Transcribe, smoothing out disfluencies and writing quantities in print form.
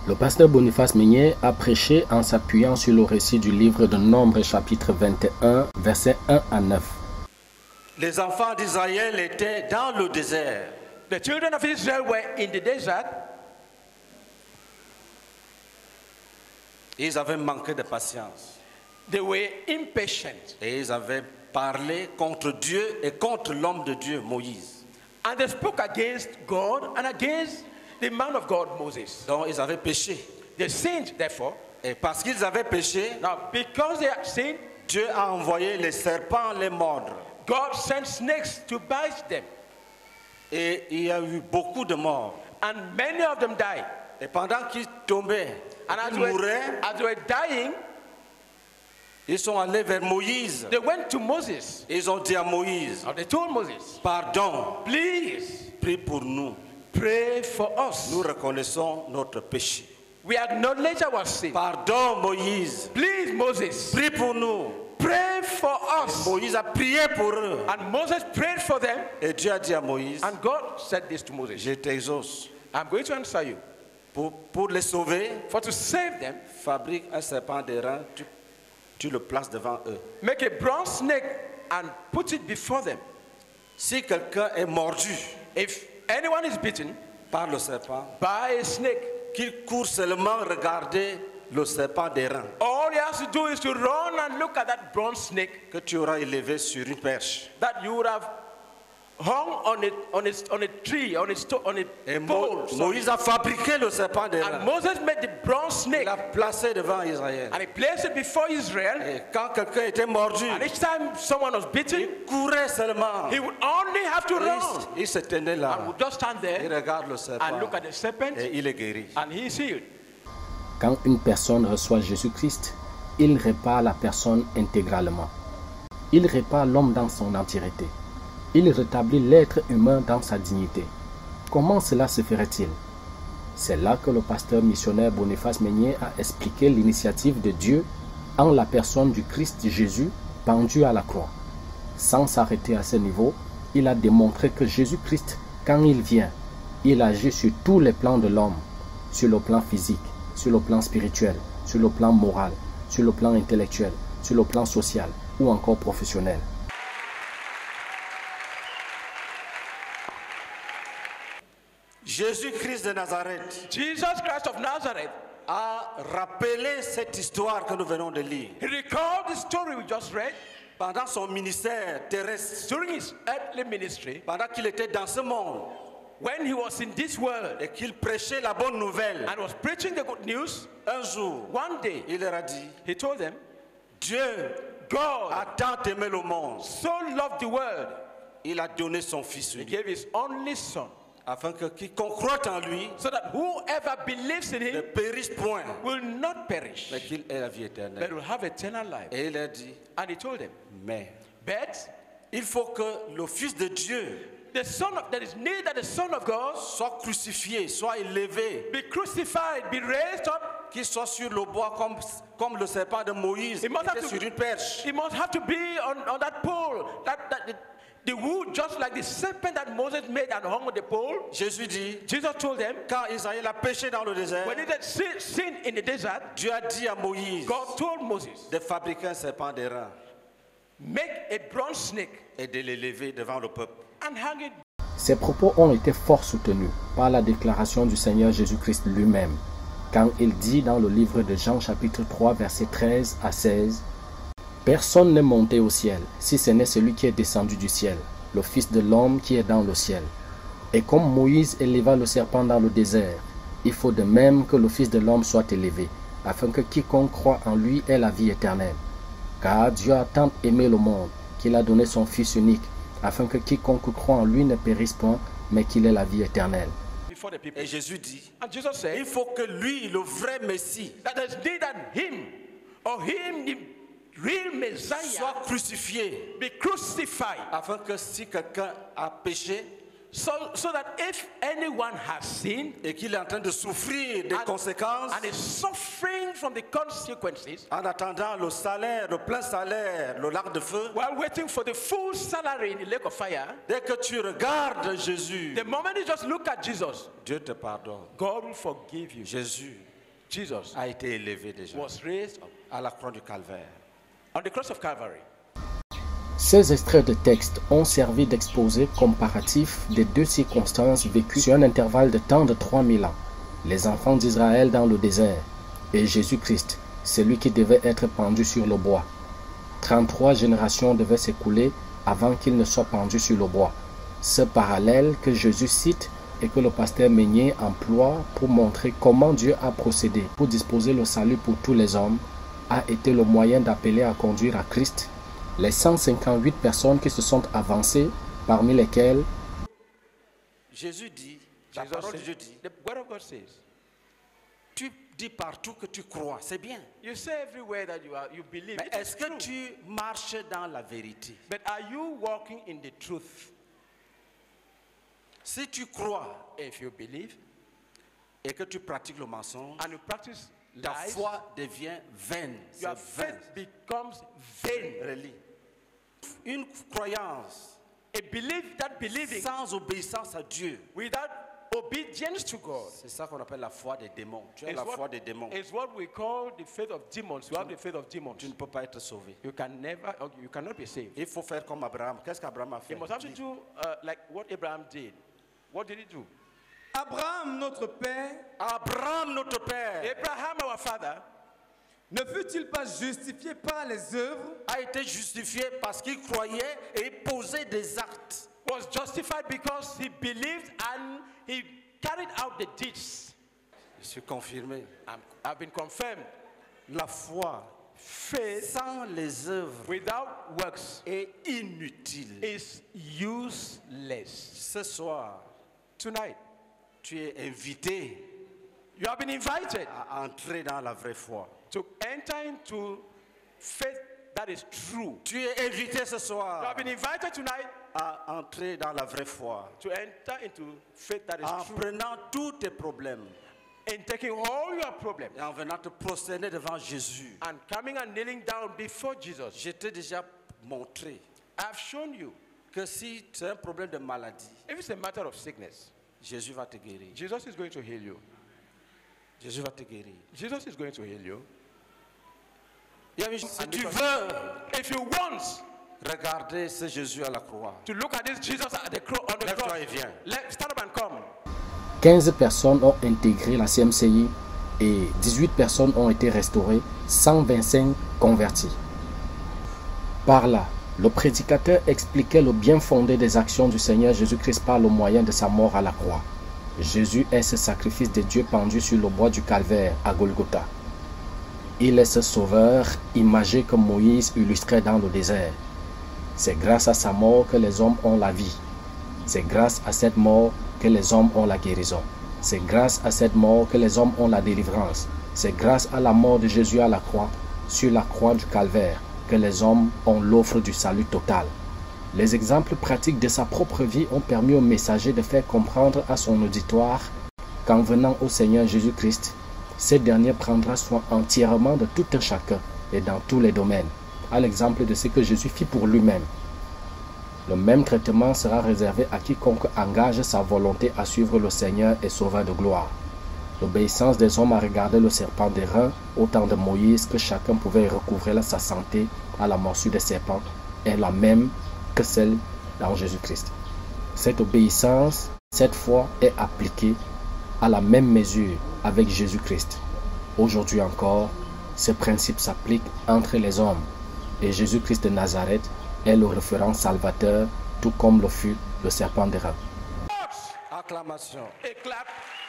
Le pasteur Boniface Meunier a prêché en s'appuyant sur le récit du livre de Nombres chapitre 21, versets 1 à 9. Les enfants d'Israël étaient dans le désert. The children of Israel were in the desert. Ils avaient manqué de patience. They were impatient. Et ils avaient parlé contre Dieu et contre l'homme de Dieu, Moïse. And they spoke against God and against the man of God, Moses. Donc ils avaient péché. They sinned, therefore. Et parce qu'ils avaient péché, Now, because they had sinned, Dieu a envoyé les serpents les mordre. God sent snakes to bite them. Et il y a eu beaucoup de morts. And many of them died. Et pendant qu'ils tombaient, And ils mouraient, as they were dying, ils sont allés vers Moïse. they went to Moses. Ils ont dit à Moïse, Now they told Moses, pardon, please prie pour nous. pray for us. Nous reconnaissons notre péché. We acknowledge our sin. Pardon, Moïse, Please, Moses, prie pour nous. pray for us. Moïse a prié pour eux. And Moses prayed for them. Et Dieu a dit à Moïse, And God said this to Moses, je t'exauce. I'm going to answer you. Pour les sauver, For to save them, fabrique un serpent d'airain, tu le places devant eux. make a bronze snake and put it before them. Si quelqu'un est mordu If anyone is bitten par le serpent, by a snake, qu'il court seulement regarder le serpent d'airain all he has to do is to run and look at that bronze snake que tu auras élevé sur une perche. that you would have hung on a tree, on a Et pole. Moïse a fabriqué le serpent And d'airain. Moses made the bronze snake Il l'a placé devant Israël. and he placed it before Israel. Et quand quelqu'un était mordu, And each time someone was bitten, il courait seulement. he would only have to run Il se tenait là. and would just stand Il there regarde le and serpent look at the serpent et il est guéri. and he is healed. Quand une personne reçoit Jésus-Christ, il répare la personne intégralement. Il répare l'homme dans son entièreté. Il rétablit l'être humain dans sa dignité. Comment cela se ferait-il? C'est là que le pasteur missionnaire Boniface Meunier a expliqué l'initiative de Dieu en la personne du Christ Jésus pendu à la croix. Sans s'arrêter à ce niveau, il a démontré que Jésus-Christ, quand il vient, il agit sur tous les plans de l'homme, sur le plan physique, sur le plan spirituel, sur le plan moral, sur le plan intellectuel, sur le plan social ou encore professionnel. Jésus-Christ de Nazareth Jesus Christ of Nazareth, a rappelé cette histoire que nous venons de lire. he recalled the story we just read Pendant son ministère terrestre, during his earthly ministry pendant qu'il était dans ce monde when he was in this world et qu'il prêchait la bonne nouvelle, and was preaching the good news. un jour, One day, il leur a dit, he told them, Dieu God a tant aimé le monde, so loved the world, il a donné son Fils he unique, gave his only son, afin que quiconque croit en lui so that whoever believes in ne him périsse point, will not perish, mais qu'il ait la vie but éternelle. will have eternal life. Et il a dit, And he told them, mais but il faut que le Fils de Dieu there is need that the Son of God soit crucifié, soit élevé, be crucified, be raised up. qu'il soit sur le bois comme le serpent de Moïse, qui He must have était to- sur une perche. He must have to be on that pole, the wood, just like the serpent that Moses made and hung on the pole. Jésus dit, Jesus told them, quand Israël a péché dans le désert, when he did sin in the desert, Dieu a dit à Moïse God told Moses, de fabriquer un serpent d'airain make a bronze snake et de l'élever devant le peuple. and hang it. Ces propos ont été fort soutenus par la déclaration du Seigneur Jésus-Christ lui-même, quand il dit dans le livre de Jean chapitre 3 versets 13 à 16, « Personne n'est monté au ciel, si ce n'est celui qui est descendu du ciel, le Fils de l'homme qui est dans le ciel. Et comme Moïse éleva le serpent dans le désert, il faut de même que le Fils de l'homme soit élevé, afin que quiconque croit en lui ait la vie éternelle. Car Dieu a tant aimé le monde, qu'il a donné son Fils unique, afin que quiconque croit en lui ne périsse point, mais qu'il ait la vie éternelle. » Before the people. Et Jésus dit, And Jesus il said faut que lui, le vrai Messie, that there's need that him, or him, the real Messiah, soit crucifié, be crucified, afin que si quelqu'un a péché so that if anyone has sinned et qu'il est en train de souffrir des conséquences, and is suffering from the consequences, en attendant le salaire, le plein salaire, le lac de feu, while waiting for the full salary in the lake of fire, dès que tu regardes Jésus, the moment you just look at Jesus, Dieu te pardonne. God will forgive you. Jésus Jesus a été élevé déjà was raised à la croix du Calvaire. on the cross of Calvary. Ces extraits de texte ont servi d'exposé comparatif des deux circonstances vécues sur un intervalle de temps de 3000 ans. Les enfants d'Israël dans le désert et Jésus-Christ, celui qui devait être pendu sur le bois. 33 générations devaient s'écouler avant qu'il ne soit pendu sur le bois. Ce parallèle que Jésus cite et que le pasteur Meunier emploie pour montrer comment Dieu a procédé pour disposer le salut pour tous les hommes a été le moyen d'appeler à conduire à Christ les 158 personnes qui se sont avancées, parmi lesquelles Jésus dit, la parole de Dieu dit, the word of God says, tu dis partout que tu crois, c'est bien. you say everywhere that you believe. Mais It is est-ce que true. tu marches dans la vérité? But are you walking in the truth? Si tu crois If you believe et que tu pratiques le mensonge, and you practice ta lies, foi devient vaine. your C'est vain. faith becomes vain. Relis. Une croyance A belief that believing sans obéissance à Dieu, without obedience to God c'est ça qu'on appelle la foi des démons. Tu as is la foi what, des démons. is what we call the faith of demons. You have the faith of demons. Tu ne peux pas être sauvé. You cannot be saved. Il faut faire comme Abraham. Qu'est-ce qu'Abraham a fait? You must have to do like what Abraham did. What did he do? Abraham, notre père, Abraham, notre père, Abraham, our father, ne fut-il pas justifié par les œuvres a été justifié parce qu'il croyait et posait des actes. was justified because he believed and he carried out the deeds. Je suis confirmé. I've been confirmed. La foi Faith sans les œuvres without works est inutile. is useless. Ce soir, Tonight, tu es invité you have been invited à entrer dans la vraie foi. to enter into faith that is true. Tu es invité ce You soir have been invited tonight à entrer dans la vraie foi. to enter into faith that is En true prenant tous tes problèmes and taking all your problems et en venant te prosterner devant Jésus. and coming and kneeling down before Jesus. Je t'ai déjà montré I've shown you que si c'est un problème de maladie, if it's a matter of sickness, Jésus va te guérir. Jesus is going to heal you. Jésus va te guérir. Jesus is going to heal you. Si tu veux If you want regarder ce Jésus à la croix, to look at this Jesus at the on the lève-toi cross, et viens. stand up and come. 15 personnes ont intégré la CMCI et 18 personnes ont été restaurées, 125 convertis. Par là, le prédicateur expliquait le bien fondé des actions du Seigneur Jésus-Christ par le moyen de sa mort à la croix. Jésus est ce sacrifice de Dieu pendu sur le bois du calvaire à Golgotha. Il est ce sauveur imagé que Moïse illustrait dans le désert. C'est grâce à sa mort que les hommes ont la vie. C'est grâce à cette mort que les hommes ont la guérison. C'est grâce à cette mort que les hommes ont la délivrance. C'est grâce à la mort de Jésus à la croix, sur la croix du calvaire, que les hommes ont l'offre du salut total. Les exemples pratiques de sa propre vie ont permis au messager de faire comprendre à son auditoire qu'en venant au Seigneur Jésus-Christ, ce dernier prendra soin entièrement de tout un chacun et dans tous les domaines, à l'exemple de ce que Jésus fit pour lui-même. Le même traitement sera réservé à quiconque engage sa volonté à suivre le Seigneur et Sauveur de gloire. L'obéissance des hommes à regarder le serpent d'airain au temps de Moïse, que chacun pouvait recouvrer sa santé à la morsure des serpents, est la même que celle dans Jésus-Christ. Cette obéissance, cette foi, est appliquée à la même mesure avec Jésus-Christ. Aujourd'hui encore, ce principe s'applique entre les hommes et Jésus-Christ de Nazareth est le référent salvateur, tout comme le fut le serpent d'airain. acclamation. A clap.